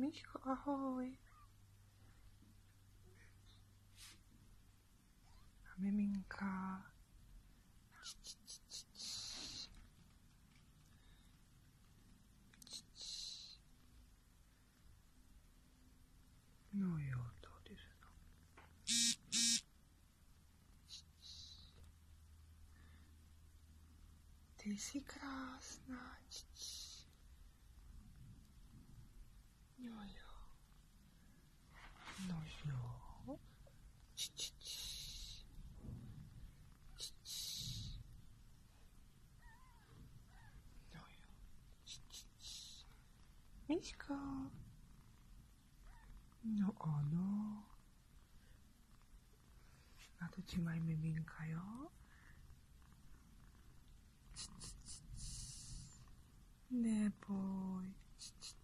Míško, ahoj. A miminka. No jo, tady se to. Ty jsi krásná. No jo. No jo. No jo. Míško. No ano. Na to ti mají miminka, jo? Neboj.